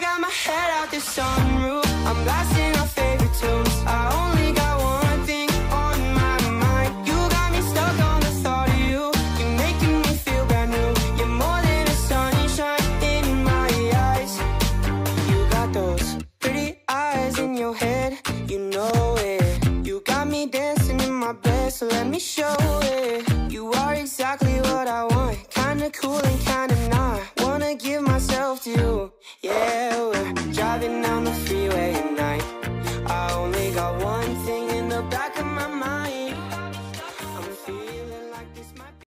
got my head out the sunroof, I'm blasting our favorite tunes. I only got one thing on my mind. You got me stuck on the thought of you. You're making me feel brand new. You're more than a sunshine in my eyes. You got those pretty eyes in your head, you know it. You got me dancing in my bed, so let me show it. You are exactly what I want, kinda cool and kinda not. Wanna give myself to you, yeah.